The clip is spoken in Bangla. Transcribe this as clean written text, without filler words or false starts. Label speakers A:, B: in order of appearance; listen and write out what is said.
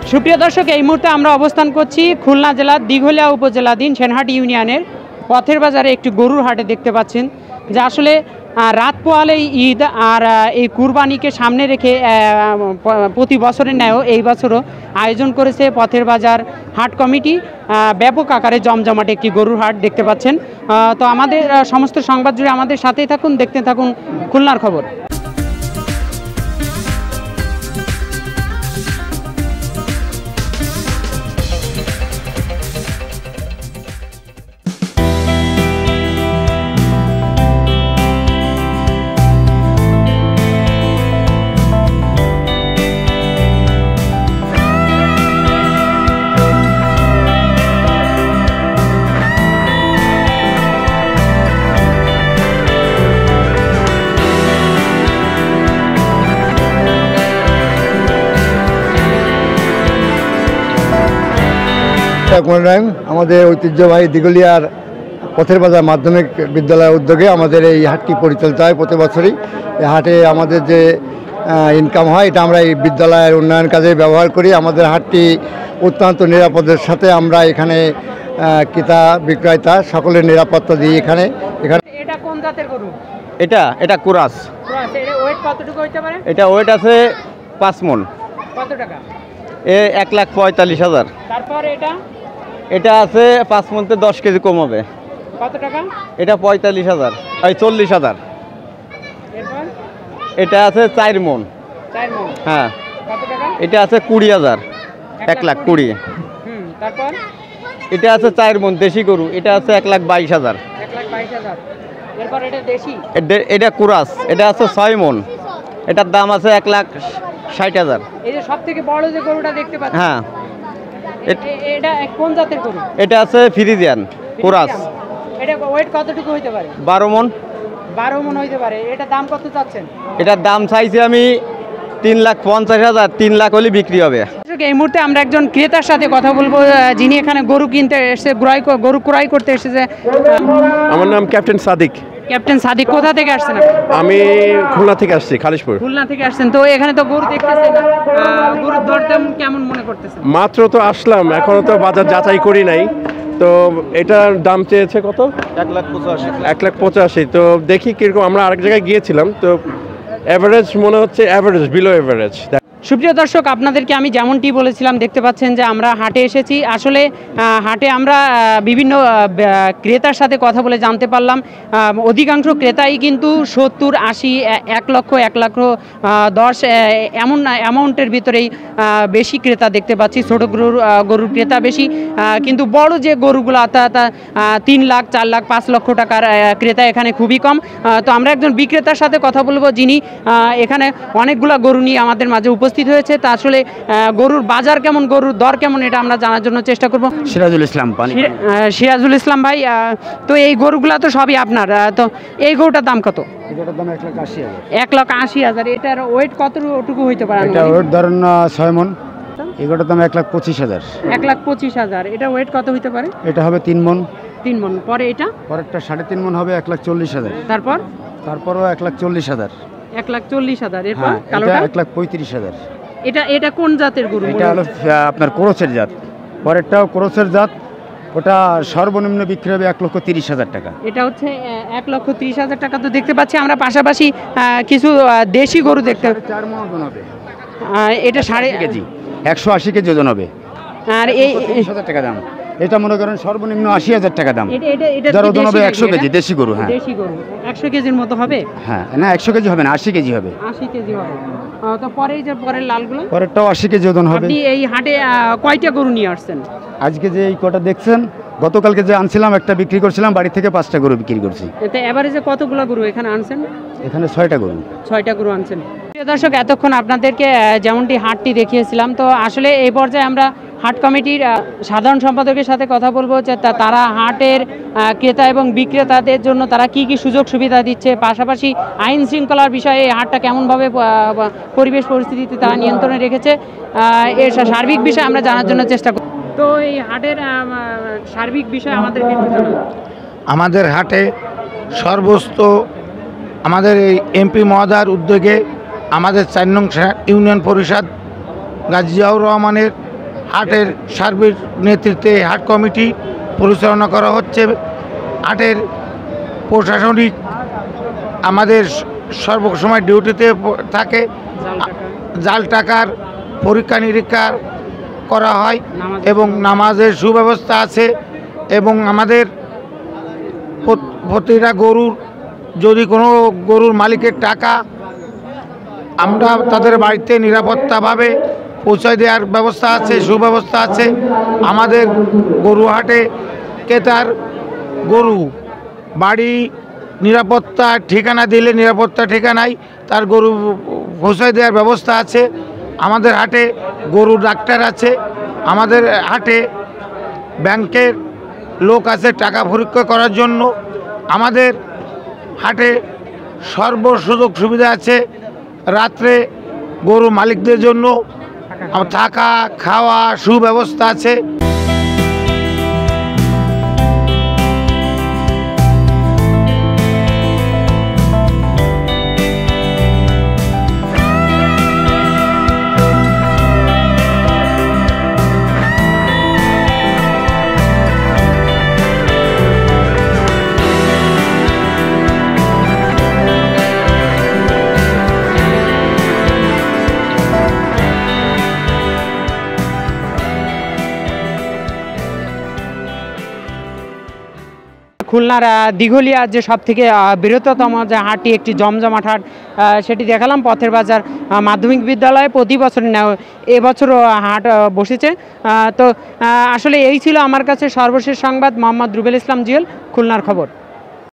A: সুপ্রিয় দর্শক, এই মুহূর্তে আমরা অবস্থান করছি খুলনা জেলার দিঘলিয়া উপজেলাধীন সেনহাট ইউনিয়নের পথের বাজারে একটি গরুর হাটে দেখতে পাচ্ছেন, যা আসলে রাত পোহালেই ঈদ আর এই কুরবানিকে সামনে রেখে প্রতি বছরের ন্যায় এই বছরও আয়োজন করেছে পথের বাজার হাট কমিটি। ব্যাপক আকারে জমজমাট একটি গরুর হাট দেখতে পাচ্ছেন। তো আমাদের সমস্ত সংবাদ জুড়ে আমাদের সাথেই থাকুন, দেখতে থাকুন খুলনার খবর।
B: আমাদের ঐতিহ্যবাহী দিঘলিয়ার পথের বাজার মাধ্যমিক বিদ্যালয়ের উদ্যোগে আমাদের এই হাটটি পরিচালিত হয় প্রতি বছরই। এই হাটে আমাদের যে ইনকাম হয় এটা আমরা এই বিদ্যালয়ের উন্নয়ন কাজে ব্যবহার করি। আমাদের হাটটি অত্যন্ত নিরাপদের সাথে আমরা এখানে ক্রেতা বিক্রেতা সকলের নিরাপত্তা দিই। এখানে
A: এটা কোন জাতের গরু?
C: এটা কুরাস।
A: এটা ওয়েট কতটুকু হইতে পারে?
C: এটা ওয়েট আছে 5 মণ।
A: কত টাকা?
C: 1,45,000।
A: তারপর
C: এটা আছে 5 মণতে 10 কেজি কম হবে।
A: কত টাকা?
C: এটা 45,000, 40,000।
A: এরপর
C: এটা আছে 4 মণ।
A: 4 মণ।
C: হ্যাঁ।
A: কত টাকা?
C: এটা আছে 20,000, 1,20,000।
A: তারপর
C: এটা আছে 4 মণ দেশি গরু, এটা আছে 1,22,000।
A: 1,22,000। এরপর এটা দেশি।
C: এটা কুরাস, এটা আছে 6 মণ, এটার দাম আছে 1,60,000।
A: এই যে সবথেকে বড় যে গরুটা দেখতে পাচ্ছেন,
C: হ্যাঁ,
A: এটা কোন জাতের গরু?
C: এটা আছে ফ্রিজিয়ান কুরাস।
A: এটা ওয়েট কতটুকু হইতে পারে?
C: 12 মণ।
A: 12 মণ হইতে পারে। এটা দাম কত চাচ্ছেন?
C: এটার দাম চাইছি আমি 3,50,000। 3 লাখ হলে বিক্রি হবে।
A: এই মুহূর্তে আমরা একজন ক্রেতার সাথে কথা বলবো, যিনি এখানে গরু কিনতে এসেছে, গরু ক্রয় করতে এসেছে।
D: আমার নাম ক্যাপ্টেন সাদিক।
A: ক্যাপ্টেন সাদিক, কোথা থেকে আসছেন?
D: আমি খুলনা থেকে আসছি, খালিশপুর।
A: খুলনা থেকে আসছেন। তো এখানে তো গরু দেখতেছেন, গরুর দরদাম কেমন মনে করতেছেন?
D: মাত্র তো আসলাম, এখনো তো বাজার যাচাই করি নাই। তো এটার দাম চেয়েছে কত?
C: 1,85,000।
D: 1,85,000। তো দেখি কিরকম। আমরা আরেক জায়গায় গিয়েছিলাম, তো অ্যাভারেজ মনে হচ্ছে বিলো অ্যাভারেজ।
A: সুপ্রিয় দর্শক, আপনাদেরকে আমি যেমনটি বলেছিলাম, দেখতে পাচ্ছেন যে আমরা হাটে এসেছি। আসলে হাটে আমরা বিভিন্ন ক্রেতার সাথে কথা বলে জানতে পারলাম অধিকাংশ ক্রেতাই কিন্তু 70, 80, 1,00,000, 1,10,000 এমন অ্যামাউন্টের ভিতরেই বেশি ক্রেতা দেখতে পাচ্ছি। ছোট গরুর ক্রেতা বেশি, কিন্তু বড় যে গরুগুলো তা 3 লাখ, 4 লাখ, 5 লক্ষ টাকার ক্রেতা এখানে খুবই কম। তো আমরা একজন বিক্রেতার সাথে কথা বলবো, যিনি এখানে অনেকগুলো গরু নিয়ে আমাদের মাঝে উপস্থিত হয়েছে। তা আসলে গরুর বাজার কেমন, গরুর দর কেমন, এটা আমরা জানার জন্য চেষ্টা করব।
C: সিরাজুল ইসলাম।
A: সিরাজুল ইসলাম ভাই, তো এই গরুগুলা তো সবই আপনার। তো এই গরুটার দাম কত?
B: এটার দাম 1,80,000।
A: 1,80,000। এটার ওয়েট কতটুকু হইতে পারে?
B: এটা ওয়েট ধরুন 6 মণ। এগুলোর দাম 1,25,000।
A: 1,25,000। এটা ওয়েট কত হইতে পারে?
B: এটা হবে 3 মণ।
A: 3 মণ। পরে এটা
B: পরেরটা 3.5 মণ হবে 1,40,000। তারপরও 1,40,000।
A: 1,40,000। এরপর
B: কালোটা 1,35,000।
A: এটা কোন জাতের গরু?
B: এটা হলো আপনার ক্রসের জাত। পরেরটাও ক্রসের জাত। ওটা সর্বনিম্ন বিক্রি হবে 1,30,000 টাকা।
A: এটা হচ্ছে 1,30,000 টাকা। তো দেখতে পাচ্ছি আমরা পাশাপাশি কিছু দেশি গরু দেখতে।
B: 4 মণ ওজন হবে।
A: এটা 1.5
B: কেজি, 180 কেজি ওজন হবে।
A: আর এই
B: 30,000 টাকা দাম। এটা মনে করেন সর্বনিম্ন 80,000 টাকা দাম। যার ওজন হবে 100 কেজি, দেশি গরু। হ্যাঁ,
A: দেশি গরু 100 কেজির মতো হবে।
B: হ্যাঁ, না 100 কেজি হবে না, 80 কেজি হবে।
A: 80 কেজি হবে। তো পরের লালগুলো?
B: পরেরটাও 80 কেজি ওজন হবে।
A: আপনি এই হাটে কয়টা গরু নিয়ে আসছেন?
B: আজকে যে এই কটা দেখছেন, গতকালকে যে আনছিলাম একটা বিক্রি করছিলাম, বাড়ি থেকে 5টা গরু বিক্রি করছি।
A: এতে এভারেজে কতগুলো গরু এখানে আনছেন?
B: এখানে 6টা গরু।
A: 6টা গরু আনছেন। প্রিয় দর্শক, এতক্ষণ আপনাদেরকে যেমনটি হাটটি দেখিয়েছিলাম, তো আসলে এই পর্যায়ে আমরা হাট কমিটির সাধারণ সম্পাদকের সাথে কথা বলবো যে তারা হাটের ক্রেতা এবং বিক্রেতাদের জন্য তারা কি কি সুযোগ সুবিধা দিচ্ছে, পাশাপাশি আইন শৃঙ্খলার বিষয়ে এই হাটটা কেমনভাবে পরিবেশ পরিস্থিতিতে তারা নিয়ন্ত্রণে রেখেছে, এর সার্বিক বিষয়ে আমরা জানার জন্য চেষ্টা করি। তো এই হাটের সার্বিক বিষয়ে আমাদেরকে একটু জানান।
E: আমাদের হাটে সর্বস্ত আমাদের এই এমপি মহোদয়ের উদ্যোগে আমাদের 4 নং ইউনিয়ন পরিষদ গাজী জিয়াউর রহমানের হাটের সার্বিক নেতৃত্বে হাট কমিটি পরিচালনা করা হচ্ছে। হাটের প্রশাসনিক আমাদের সর্বসময় ডিউটিতে থাকে। জাল টাকার পরীক্ষা নিরীক্ষা করা হয় এবং নামাজের সুব্যবস্থা আছে এবং আমাদের প্রতিটা গরুর যদি কোনো গরুর মালিকের টাকা আমরা তাদের বাড়িতে নিরাপত্তাভাবে পৌঁছে দেওয়ার ব্যবস্থা আছে, সুব্যবস্থা আছে। আমাদের গরু হাটে ক্রেতার গরু বাড়ি নিরাপত্তা ঠিকানা দিলে নিরাপত্তা ঠিকানায় তার গরু পৌঁছে দেওয়ার ব্যবস্থা আছে। আমাদের হাটে গরু ডাক্তার আছে। আমাদের হাটে ব্যাংকের লোক আছে টাকা পরীক্ষা করার জন্য। আমাদের হাটে সর্ব সুযোগ সুবিধা আছে। রাত্রে গরু মালিকদের জন্য থাকা খাওয়া সুব্যবস্থা আছে।
A: খুলনার দিঘলিয়া যে সব থেকে বৃহত্তম যে হাটটি, একটি জমজমাট হাট, সেটি দেখালাম। পথের বাজার মাধ্যমিক বিদ্যালয়ে প্রতি বছর এবছরও হাট বসেছে। তো আসলে এই ছিল আমার কাছে সর্বশেষ সংবাদ। মোহাম্মদ রুবেল ইসলাম জুয়েল, খুলনার খবর।